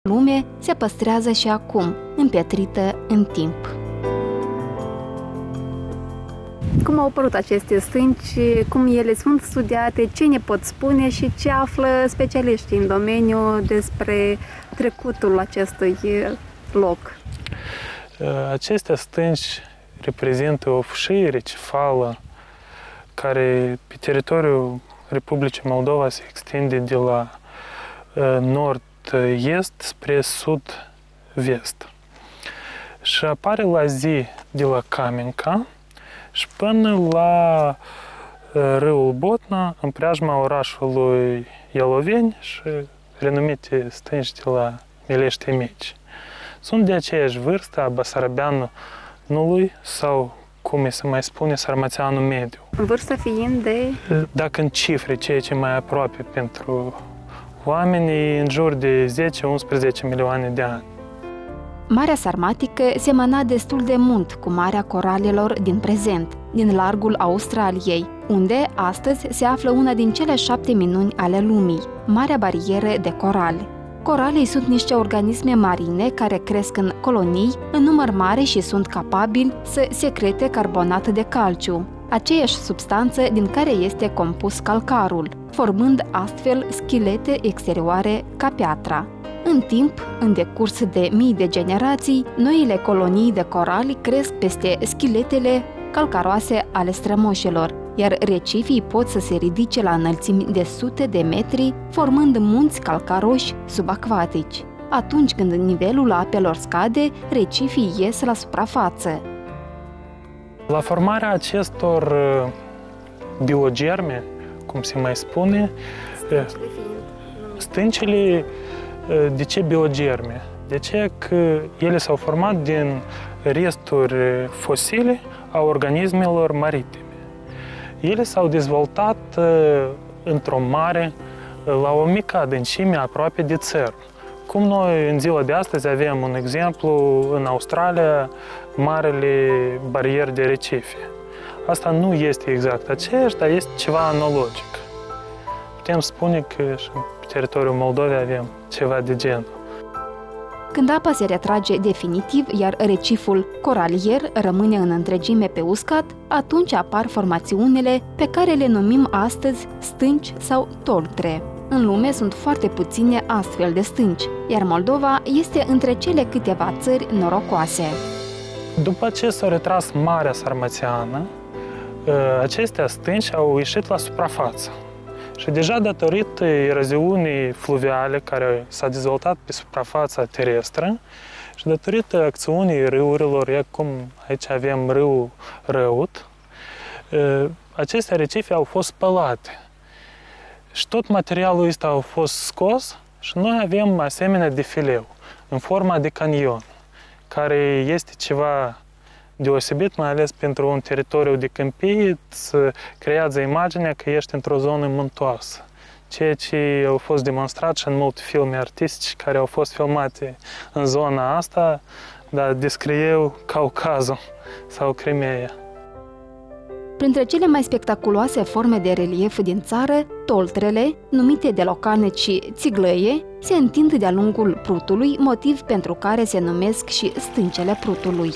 lume se păstrează și acum, împietrită în timp. Cum au apărut aceste stânci, cum ele sunt studiate, ce ne pot spune și ce află specialiștii în domeniu despre trecutul acestui loc? Aceste stânci reprezintă o fâșie recifală care pe teritoriul Republicii Moldova se extinde de la nord-est spre sud-vest. Și apare la zi de la Kamenka și până la râul Botna, în preajma orașului Ialoveni și renumite stânci de la Milești Mici. Sunt de aceeași vârstă a Basarabeanului sau, cum se mai spune, Sarmațianul mediu. Vârsta fiind de... Dacă în cifre, ceea ce mai aproape pentru oamenii, în jur de 10-11 milioane de ani. Marea Sarmatică semăna destul de mult cu Marea Coralelor din prezent, din largul Australiei, unde astăzi se află una din cele 7 minuni ale lumii, Marea Barieră de Corali. Coralii sunt niște organisme marine care cresc în colonii, în număr mare și sunt capabili să secrete carbonat de calciu, aceeași substanță din care este compus calcarul, formând astfel schelete exterioare ca piatra. În timp, în decurs de mii de generații, noile colonii de corali cresc peste scheletele calcaroase ale strămoșilor, iar recifii pot să se ridice la înălțimi de sute de metri, formând munți calcaroși subacvatici. Atunci când nivelul apelor scade, recifii ies la suprafață. La formarea acestor biogerme, cum se mai spune, stâncile, de ce biogerme? De ce că ele s-au format din resturi fosile a organismelor maritime. Ele s-au dezvoltat într-o mare, la o mică adâncime aproape de țărm. Cum noi în ziua de astăzi avem un exemplu în Australia, marele barier de recife. Asta nu este exact aceeași, dar este ceva analogic. Putem spune că și pe teritoriul Moldovei avem ceva de genul. Când apa se retrage definitiv, iar reciful coralier rămâne în întregime pe uscat, atunci apar formațiunile pe care le numim astăzi stânci sau toltre. În lume sunt foarte puține astfel de stânci, iar Moldova este între cele câteva țări norocoase. După ce s-a retras Marea Sarmațiană, acestea stânci au ieșit la suprafață. Și deja datorită eroziunii fluviale care s-a dezvoltat pe suprafața terestră și datorită acțiunii râurilor, cum aici avem râul Răut, aceste recife au fost spălate. Și tot materialul ăsta a fost scos și noi avem asemenea defileu, în forma de canion, care este ceva deosebit, mai ales pentru un teritoriu de câmpie, îți creează imaginea că ești într-o zonă muntoasă. Ceea ce a fost demonstrat și în multe filme artistice care au fost filmate în zona asta, dar descrieu Caucazul sau Crimeea. Printre cele mai spectaculoase forme de relief din țară, toltrele, numite de localnici și țiglăie, se întind de-a lungul Prutului, motiv pentru care se numesc și stâncele Prutului.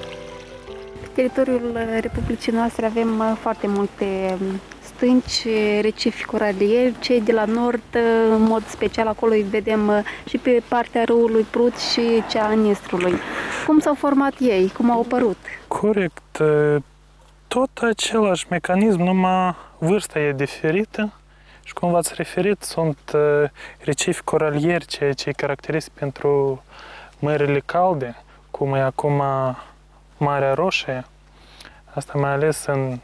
Pe teritoriul Republicii noastre avem foarte multe stânci, recifi coralieri, cei de la nord, în mod special acolo îi vedem și pe partea râului Prut și cea a Nistrului. Cum s-au format ei? Cum au apărut? Corect. Tot același mecanism, numai vârsta e diferită și cum v-ați referit, sunt recifi coralieri, ceea ce e caracteristic pentru mările calde, cum e acum Marea Roșie. Asta mai ales în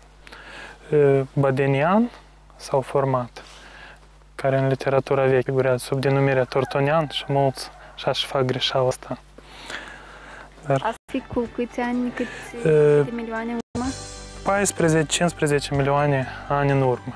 Badenian s-au format, care în literatura veche figurează sub denumirea Tortonian și mulți și fac greșeala asta. Dar asta cu câți ani, câte milioane în urmă? 14-15 milioane ani în urmă.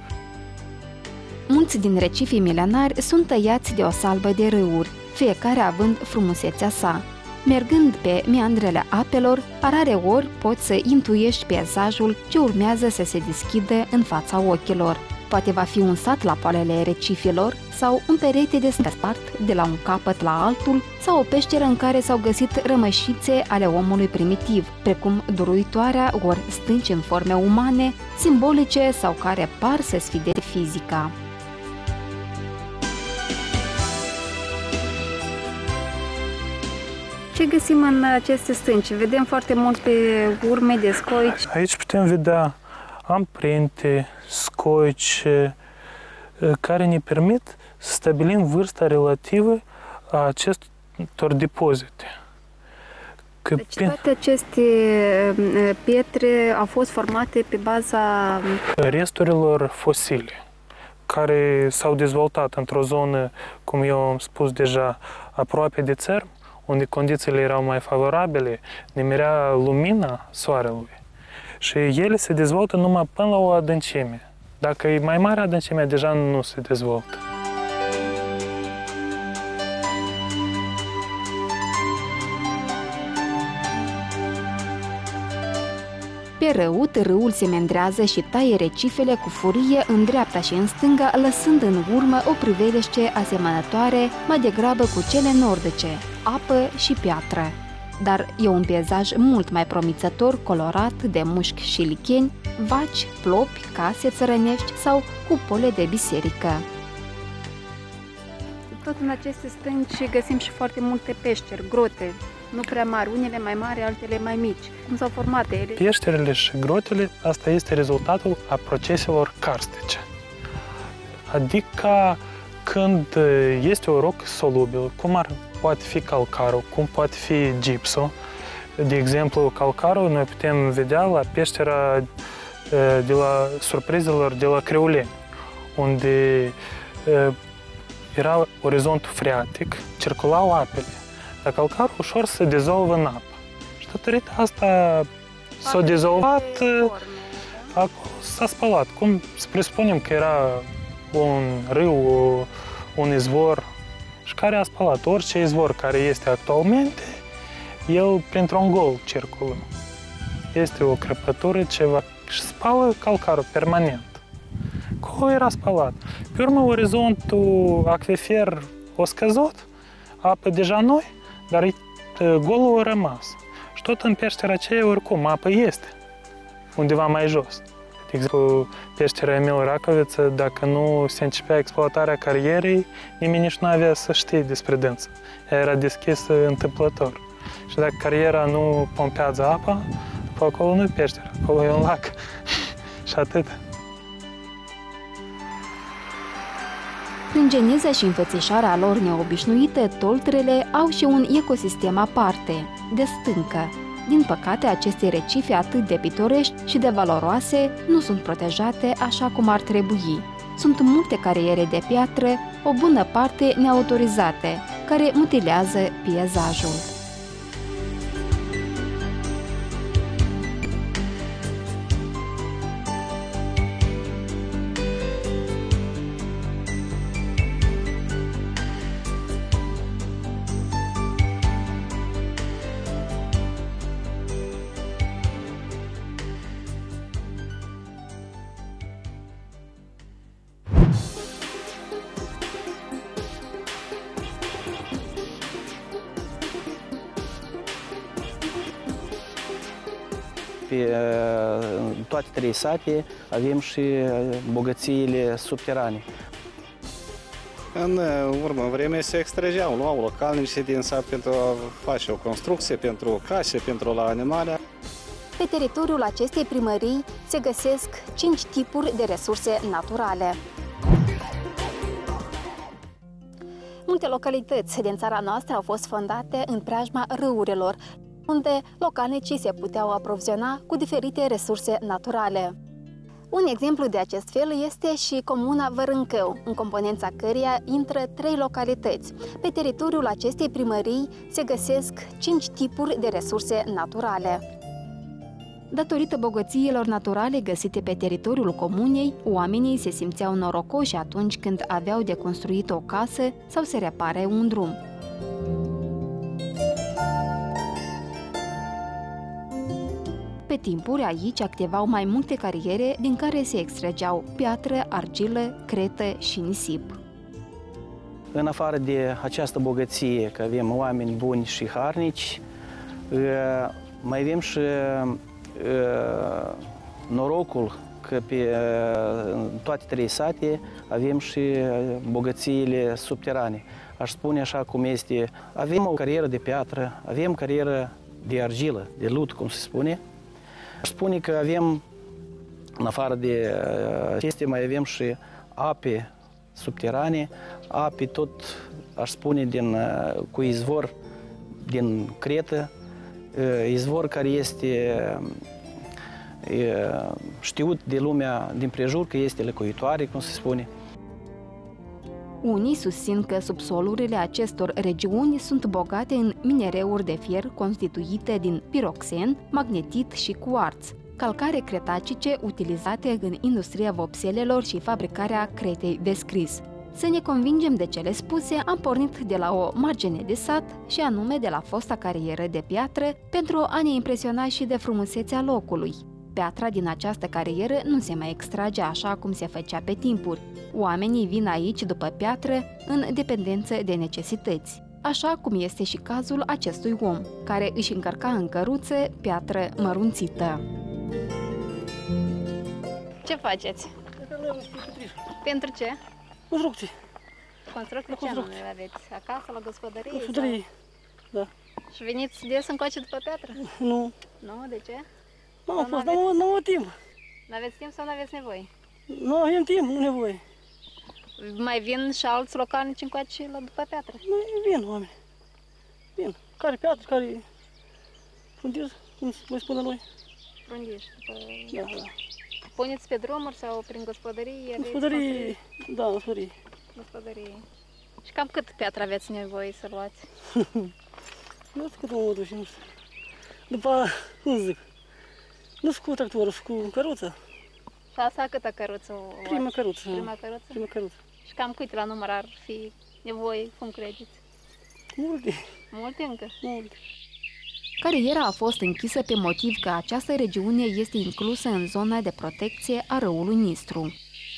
Mulți din recifii milenari sunt tăiați de o salbă de râuri, fiecare având frumusețea sa. Mergând pe meandrele apelor, rareori poți să intuiești peisajul ce urmează să se deschidă în fața ochilor. Poate va fi un sat la poalele recifelor sau un perete de spart de la un capăt la altul sau o peșteră în care s-au găsit rămășițe ale omului primitiv, precum duruitoarea ori stânci în forme umane, simbolice sau care par să sfideze fizica. Ce găsim în aceste stânci? Vedem foarte multe urme de scoici. Aici putem vedea amprente, scoici, care ne permit să stabilim vârsta relativă a acestor depozite. Deci toate aceste pietre au fost formate pe baza resturilor fosile, care s-au dezvoltat într-o zonă, cum eu am spus deja, aproape de țărm, unde condițiile erau mai favorabile, nimerea lumina soarelui. Și ele se dezvoltă numai până la o adâncime. Dacă e mai mare adâncimea, deja nu se dezvoltă. Pe răut, râul se mendrează și taie recifele cu furie în dreapta și în stânga, lăsând în urmă o priveliște asemănătoare mai degrabă cu cele nordice, apă și piatră. Dar e un peisaj mult mai promițător, colorat de mușchi și licheni, vaci, plopi, case țărănești sau cupole de biserică. Tot în aceste stânci găsim și foarte multe peșteri, grote, nu prea mari, unele mai mari, altele mai mici. Cum s-au format ele? Peșterile și grotele, asta este rezultatul a proceselor karstice. Adică când este o rocă solubilă, cum poate fi calcarul, cum poate fi gipsul. De exemplu, calcarul noi putem vedea la peștera de la surprizelor de la Creuleni, unde era orizontul freatic, circulau apele, dar calcarul ușor se dizolvă în apă. Și datorită asta s-a dizolvat, acolo s-a spălat. Cum să presupunem că era un râu, un izvor, și care a spălat orice izvor care este actualmente, el printr-un gol circulă. Este o crăpătură, ceva, și spală calcarul permanent. Acolo era spălat. Pe urmă, orizontul acvifer a scăzut, apă deja noi, dar golul a rămas. Și tot în peștera aceea, oricum, apă este, undeva mai jos. De exemplu, peștera Emil Racoviță, dacă nu se începea exploatarea carierei, nimeni nici nu avea să știe despre dânsă. Ea era deschisă întâmplător. Și dacă cariera nu pompează apa, după acolo nu e peștera, acolo e un lac. Și atât. Prin geneza și înfățișarea lor neobișnuită, toltrele au și un ecosistem aparte, de stâncă. Din păcate, aceste recife atât de pitorești și de valoroase nu sunt protejate așa cum ar trebui. Sunt multe cariere de piatră, o bună parte neautorizate, care mutilează peisajul. Pe toate trei sate avem și bogățiile subterane. În urmă vreme se extrageau, luau localnici din sat pentru a face o construcție, pentru case, pentru la animale. Pe teritoriul acestei primării se găsesc 5 tipuri de resurse naturale. Multe localități din țara noastră au fost fondate în preajma râurilor, unde localnicii se puteau aproviziona cu diferite resurse naturale. Un exemplu de acest fel este și comuna Vărâncău, în componența căreia intră 3 localități. Pe teritoriul acestei primării se găsesc 5 tipuri de resurse naturale. Datorită bogățiilor naturale găsite pe teritoriul comunei, oamenii se simțeau norocoși atunci când aveau de construit o casă sau să repare un drum. Pe Pe timpuri, aici activau mai multe cariere din care se extrageau piatră, argilă, cretă și nisip. În afară de această bogăție, că avem oameni buni și harnici, mai avem și norocul că pe toate 3 sate avem și bogățiile subterane. Aș spune așa cum este, avem o carieră de piatră, avem carieră de argilă, de lut, cum se spune. Aș spune că avem, în afară de acestea, mai avem și ape subterane, ape tot, aș spune, cu izvor din Cretă, izvor care este știut de lumea din prejur că este locuitoare, cum se spune. Unii susțin că subsolurile acestor regiuni sunt bogate în minereuri de fier constituite din piroxen, magnetit și cuarț, calcare cretacice utilizate în industria vopselelor și fabricarea cretei de scris. Să ne convingem de cele spuse, am pornit de la o margine de sat și anume de la fosta carieră de piatră pentru a ne impresiona și de frumusețea locului. Piatra din această carieră nu se mai extrage așa cum se făcea pe timpuri. Oamenii vin aici după piatră în dependență de necesități, așa cum este și cazul acestui om, care își încărca în căruță piatră mărunțită. Ce faceți? Pentru ce? Construcții. Construcții ce anume aveți? Acasă, la gospodărie? Gospodărie, da. Și veniți des încoace după piatră? Nu. Nu? De ce? N-am fost, n-am avut timp. N-aveți timp sau n-aveți nevoie? Nu avem timp, nu nevoie. Mai vin și alți localnici încoace la după piatră? Nu, vin oameni. Vin. Care piatră, care fundiz, cum mai spune noi. Frundiș. Da, da. Puneți pe drumuri sau prin gospodărie? Gospodărie, da, gospodărie. Gospodărie. Și cam cât piatră aveți nevoie să luați? Nu știu cât am adus, nu știu. După, cum zic, nu sunt cu tractorul, sunt cu căruța. Și asta câtă căruță o luați? Prima căruță. Prima căruță? Prima căruță. Și cam câte la număr ar fi nevoie, cum credeți? Multe. Multe încă? Multe. Cariera a fost închisă pe motiv că această regiune este inclusă în zona de protecție a râului Nistru.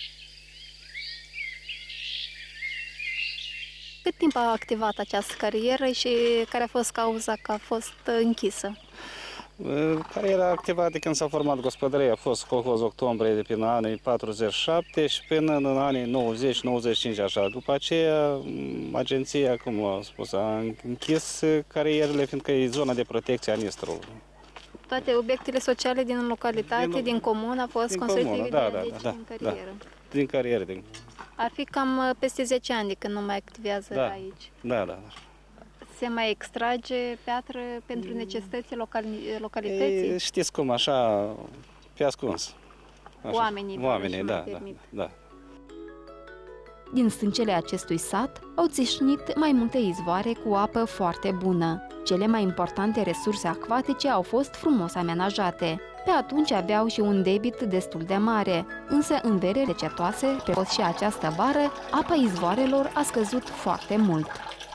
Cât timp a activat această carieră și care a fost cauza că a fost închisă? Cariera activată când s-a format gospodăria a fost colhoz octombrie de prin anii 47 și până în anii 90-95 așa. După aceea, agenția, cum a spus, a închis carierele, fiindcă e zona de protecție a Nistrului. Toate obiectele sociale din localitate, din comună, au fost construite din carieră. Din carieră. Ar fi cam peste 10 ani de când nu mai activează aici. Da. Se mai extrage piatră pentru necesități localității? Știți cum, așa, pe ascuns. Așa. Oamenii, da. Din stâncele acestui sat au țâșnit mai multe izvoare cu apă foarte bună. Cele mai importante resurse acvatice au fost frumos amenajate. Pe atunci aveau și un debit destul de mare, însă în vere recetoase, pe post și această vară, apa izvoarelor a scăzut foarte mult.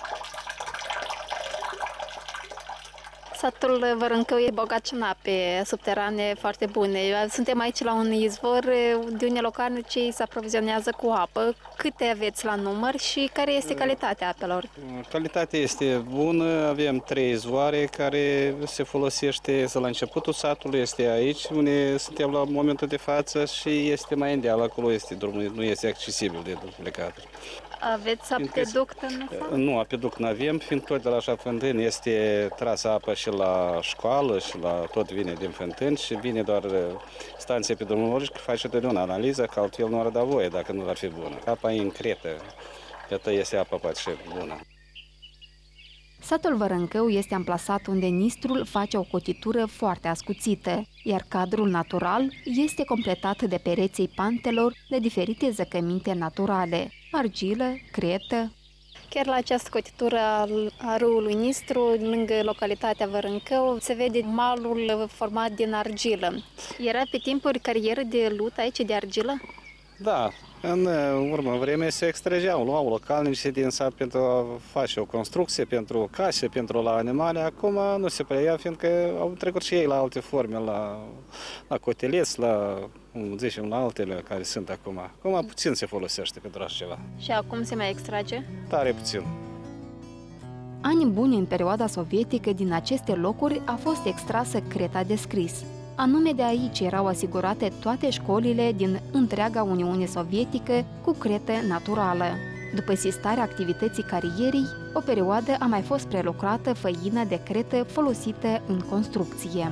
Satul Vărâncău e bogat în ape subterane foarte bune. Suntem aici la un izvor de unde localnicii se aprovizionează cu apă. Câte aveți la număr și care este calitatea apelor? Calitatea este bună, avem 3 izvoare care se folosește la începutul satului, este aici unde suntem la momentul de față și este mai îndeal, acolo este drumul, nu este accesibil de plecat. Aveți apeduct în sat? Nu, apeduct nu avem, fiindcă tot de la așa fântâni este trasă apă și la școală și la tot vine din fântâni și vine doar stanția epidemiologică, face totdeauna analiză, că altfel nu ar da voie dacă nu ar fi bună. Apa e în Cretă, iată este apa poate și bună. Satul Vărâncău este amplasat unde Nistrul face o cotitură foarte ascuțită, iar cadrul natural este completat de pereții pantelor de diferite zăcăminte naturale, argilă, cretă. Chiar la această cotitură a râului Nistru, lângă localitatea Vărâncău, se vede malul format din argilă. Era pe timpuri carieră de lut aici, de argilă? Da, în urmă vreme se extrageau, luau localnici din sat pentru a face o construcție, pentru case, pentru la animale. Acum nu se preia, fiindcă au trecut și ei la alte forme, la coteleți, zicem, la altele care sunt acum. Acum puțin se folosește pentru așa ceva. Și acum se mai extrage? Tare puțin. Ani buni în perioada sovietică din aceste locuri a fost extrasă creta de scris. Anume de aici erau asigurate toate școlile din întreaga Uniune Sovietică cu cretă naturală. După sistarea activității carierii, o perioadă a mai fost prelucrată făină de cretă folosită în construcție.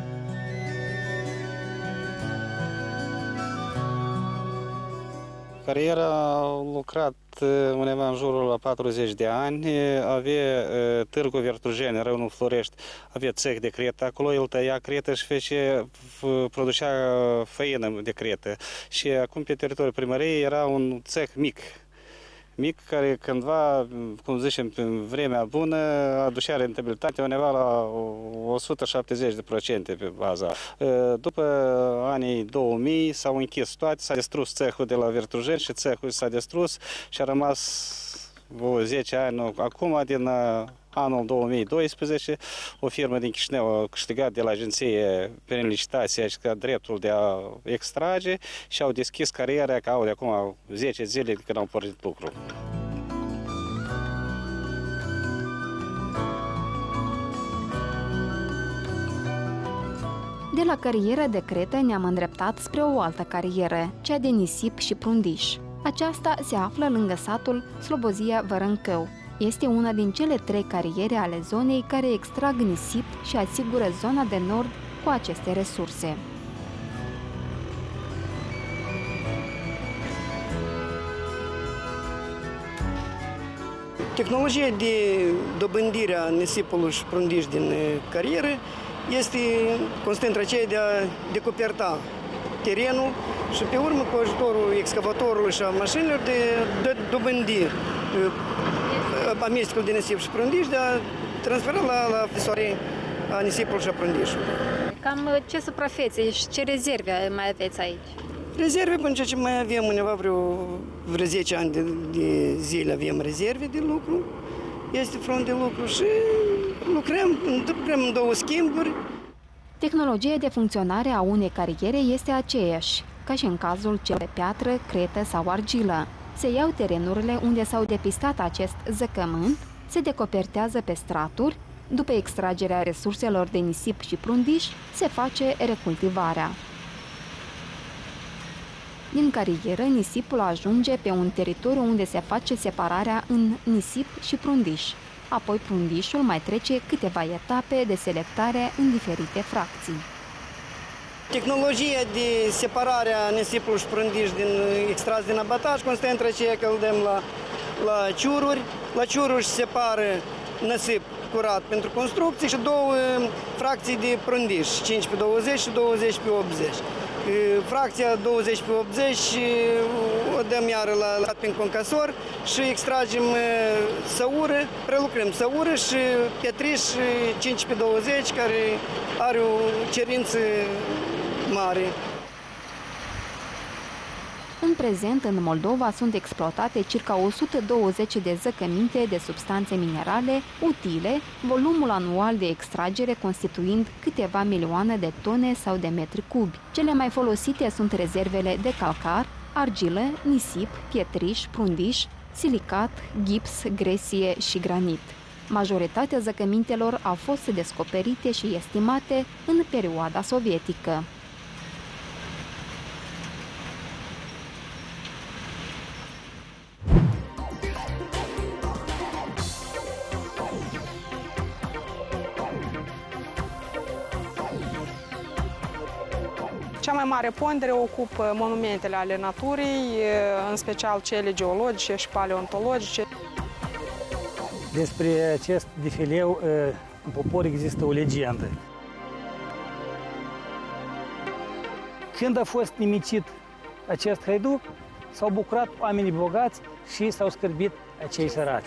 Cariera a lucrat undeva în jurul la 40 de ani, avea târgul Vertrujeni, în Râul Florești, avea ceh de cretă, acolo el tăia cretă și producea făină de cretă. Și acum pe teritoriul primăriei era un ceh mic, care cândva, cum zicem, în vremea bună, aducea rentabilitate undeva la 170% pe baza. După anii 2000 s-au închis toate, s-a distrus cehul de la Vertrujeni și cehul s-a distrus și a rămas 10 ani acum, din anul 2012, o firmă din Chișinău a câștigat de la agenție prin licitație dreptul de a extrage și au deschis cariera ca au de acum 10 zile când au pornit lucru. De la cariera de cretă ne-am îndreptat spre o altă carieră, cea de nisip și prundiș. Aceasta se află lângă satul Slobozia-Vărâncău. Este una din cele 3 cariere ale zonei care extrag nisip și asigură zona de nord cu aceste resurse. Tehnologia de dobândire a nisipului și prundiș din carieră este constant aceea de a decoperta terenul și pe urmă cu ajutorul excavatorului și a mașinilor de dobândi amestecul de nisip și prundiș, de a transfera la fisoare a nisipului și a prundișului. Cam ce suprafețe și ce rezerve mai aveți aici? Rezerve, până ce mai avem undeva vreo 10 ani de zile avem rezerve de lucru, este front de lucru și lucrăm în 2 schimburi. Tehnologia de funcționare a unei cariere este aceeași, ca și în cazul cel de piatră, cretă sau argilă. Se iau terenurile unde s-au depistat acest zăcământ, se decopertează pe straturi, după extragerea resurselor de nisip și prundiș, se face recultivarea. Din carieră, nisipul ajunge pe un teritoriu unde se face separarea în nisip și prundiș. Apoi prundișul mai trece câteva etape de selectare în diferite fracții. Tehnologia de separare a nisipului și prundiș extras din abataj constă între aceea că îl dăm la ciururi. La ciururi se separă nisip curat pentru construcții și 2 fracții de prundiș, 5 pe 20 și 20 pe 80. Fracția 20 pe 80 o dăm iară prin concasor și extragem săură, prelucrăm săură și pietriș 5 pe 20 care are o cerință mare. În prezent, în Moldova sunt exploatate circa 120 de zăcăminte de substanțe minerale utile, volumul anual de extragere constituind câteva milioane de tone sau de metri cubi. Cele mai folosite sunt rezervele de calcar, argilă, nisip, pietriș, prundiș, silicat, gips, gresie și granit. Majoritatea zăcămintelor au fost descoperite și estimate în perioada sovietică. Cea mai mare pondere ocupă monumentele ale naturii, în special cele geologice și paleontologice. Despre acest defileu în popor există o legendă. Când a fost nimicit acest haiduc, s-au bucurat oamenii bogați și s-au scârbit acei săraci.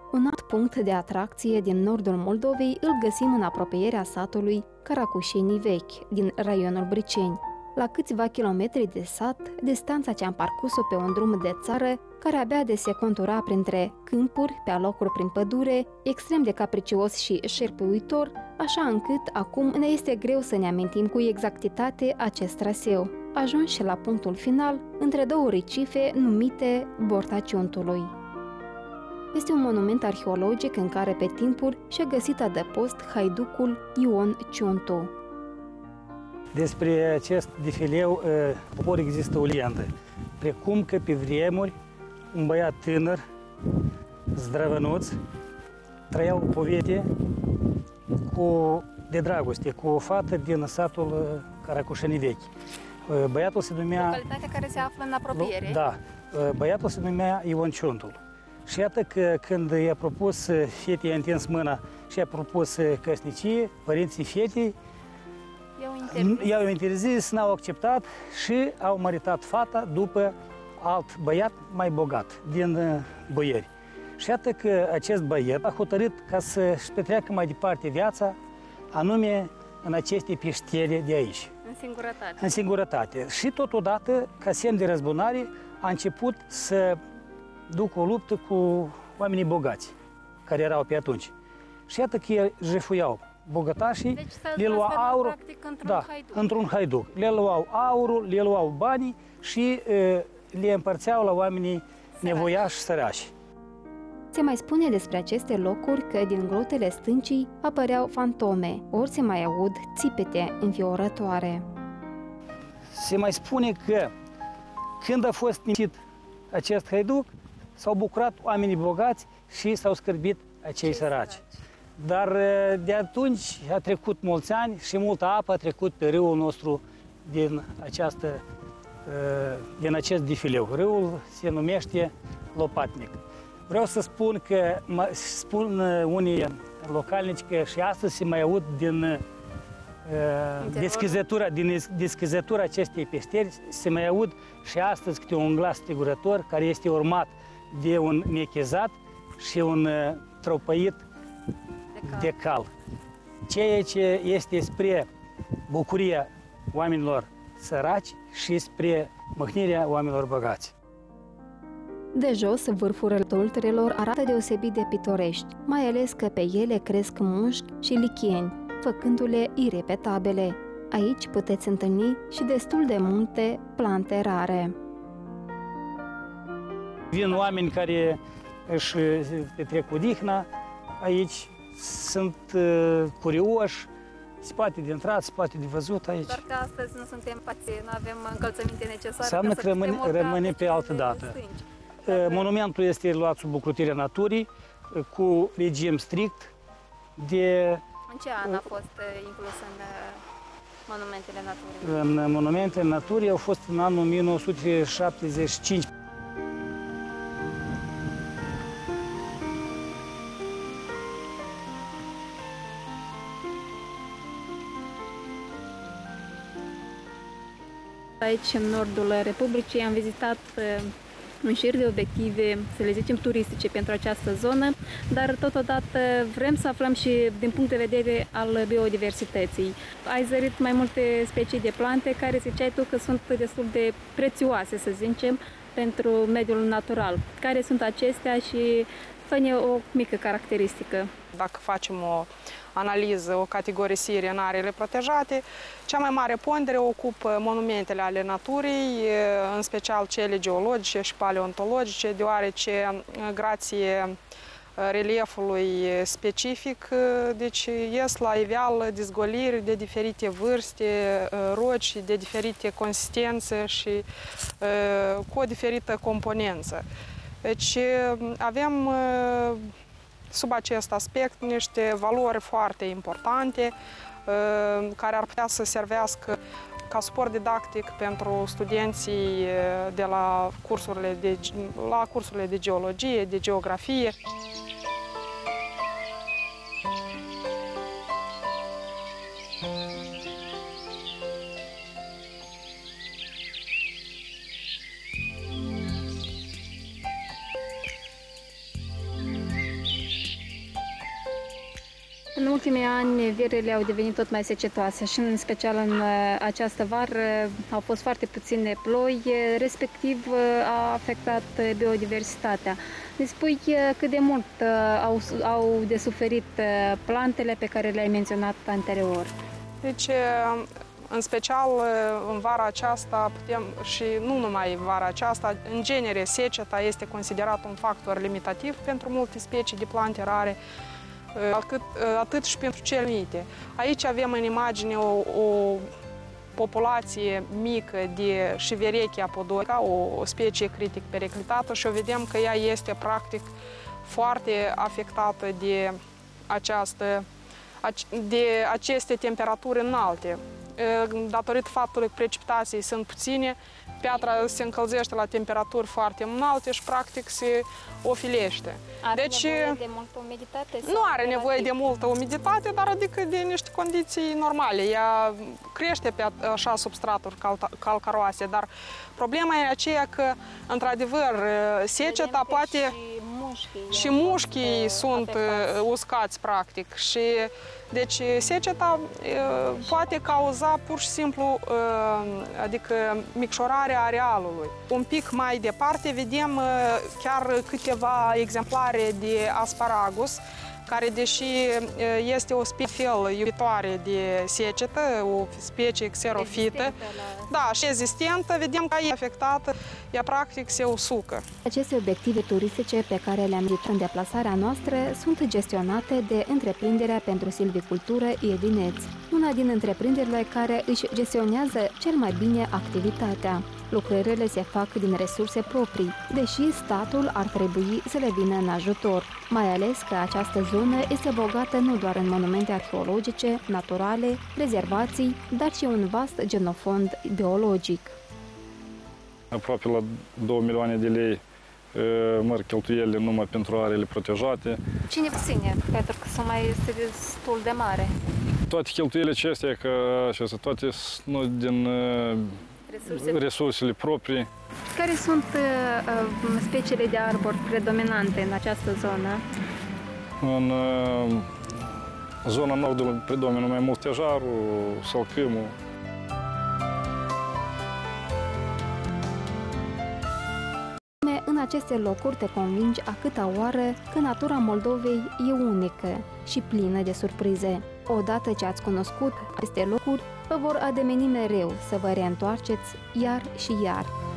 Un alt punct de atracție din nordul Moldovei îl găsim în apropierea satului Caracușenii Vechi, din raionul Briceni. La câțiva kilometri de sat, distanța ce am parcurs-o pe un drum de țară, care abia de se contura printre câmpuri, pe alocuri prin pădure, extrem de capricios și șerpuitor, așa încât acum ne este greu să ne amintim cu exactitate acest traseu, ajunși la punctul final între două recife numite Borta Ciuntului. Este un monument arheologic în care pe timpuri și-a găsit adăpost haiducul Ion Ciuntu. Despre acest defileu popor există o legendă, precum că pe vremuri un băiat tânăr, zdrăvănuț, trăia o poveste de dragoste cu o fată din satul Caracușenii Vechi. Băiatul se numea... Localitatea care se află în apropiere. Da, băiatul se numea Ion Ciuntul. Și iată că când i-a propus fetei, i-a întins mâna și i-a propus căsnicie, părinții fetei i-au interzis, n-au acceptat și au măritat fata după alt băiat mai bogat, din boieri. Și iată că acest băiat a hotărât ca să-și petreacă mai departe viața, anume în aceste peștere de aici. În singurătate. În singurătate. Și totodată, ca semn de răzbunare, a început să ducă o luptă cu oamenii bogați, care erau pe atunci. Și iată că ei jefuiau bogătașii, deci le luau aurul, practic, într-un haiduc. Le luau aurul, le luau banii și le împărțeau la oamenii nevoiași și sărași. Se mai spune despre aceste locuri că din grotele stâncii apăreau fantome, ori se mai aud țipete înfiorătoare. Se mai spune că când a fost nimicit acest haiduc, s-au bucurat oamenii bogați și s-au scârbit acei săraci. Dar de atunci a trecut mulți ani și multă apă a trecut pe râul nostru din acest defileu. Râul se numește Lopatnic. Vreau să spun că, spun unii localnici că și astăzi se mai aud din deschizătura acestei peșteri, se mai aud și astăzi câte un glas strigurător care este urmat de un nechezat și un tropăit de cal. Ceea ce este spre bucuria oamenilor săraci și spre mâhnirea oamenilor bogați. De jos, vârfurile dolterelor arată deosebit de pitorești, mai ales că pe ele cresc mușchi și licheni, făcându-le irepetabile. Aici puteți întâlni și destul de multe plante rare. Vin oameni care își petrec odihna, aici sunt curioși, se poate de intrat, se poate de văzut aici. Doar că astăzi nu suntem pați, nu avem încălțăminte necesare. Înseamnă că rămâne pe altă dată. Monumentul este luat sub ocrotirea naturii, cu regim strict de... În ce an a fost inclus în monumentele naturii? În monumentele naturii au fost în anul 1975. Aici, în nordul Republicii, am vizitat un șir de obiective, să le zicem, turistice pentru această zonă, dar totodată vrem să aflăm și din punct de vedere al biodiversității. Ai zărit mai multe specii de plante care ziceai tu că sunt destul de prețioase, să zicem, pentru mediul natural. Care sunt acestea și fă-ne o mică caracteristică. Dacă facem o analiză, o categorisire în areile protejate, cea mai mare pondere ocupă monumentele ale naturii, în special cele geologice și paleontologice, deoarece, grație reliefului specific, deci ies la iveală dezgoliri de diferite vârste, roci de diferite consistențe și cu o diferită componență. Deci avem sub acest aspect niște valori foarte importante care ar putea să servească ca suport didactic pentru studenții de la cursurile de geologie, de geografie. În ultimii ani, vierile au devenit tot mai secetoase și în special în această vară au fost foarte puține ploi, respectiv a afectat biodiversitatea. Ne spui cât de mult au de suferit plantele pe care le-ai menționat anterior? Deci, în special în vara aceasta, și nu numai vara aceasta, în genere, seceta este considerat un factor limitativ pentru multe specii de plante rare, atât și pentru cele mite. Aici avem în imagine o populație mică de Șiverechia podorica, o specie critic periclitată, și o vedem că ea este practic foarte afectată de aceste temperaturi înalte. Datorită faptului că precipitații sunt puține, piatra se încălzește la temperaturi foarte înalte și practic se ofilește. Are nevoie de multă umiditate? Nu are nevoie de multă umiditate, dar adică de niște condiții normale. Ea crește pe așa substraturi calcaroase, dar problema e aceea că, într-adevăr, seceta poate... Și mușchii sunt uscați, practic. Și, deci, seceta poate cauza pur și simplu, adică micșorarea arealului. Un pic mai departe vedem chiar câteva exemplare de asparagus, care, deși este o specie iubitoare de secetă, o specie xerofită, da, și rezistentă, vedem că e afectată, ea practic se usucă. Aceste obiective turistice pe care le-am vizitat în deplasarea noastră sunt gestionate de Întreprinderea pentru Silvicultură Iedineț, una din întreprinderile care își gestionează cel mai bine activitatea. Lucrările se fac din resurse proprii, deși statul ar trebui să le vină în ajutor, mai ales că această zonă este bogată nu doar în monumente arheologice, naturale, rezervații, dar și un vast genofond biologic. Aproape la 2 milioane de lei mări cheltuielile numai pentru arele protejate. Cine ține? Pentru că sunt mai este destul de mare. Toate cheltuielile acestea, toate sunt din resursele proprii. Care sunt speciile de arbori predominante în această zonă? În zona nordului predomină mai mult tejarul, salcâmul. În aceste locuri te convingi a câta oară că natura Moldovei e unică și plină de surprize. Odată ce ați cunoscut aceste locuri, vă vor ademeni mereu să vă reîntoarceți iar și iar.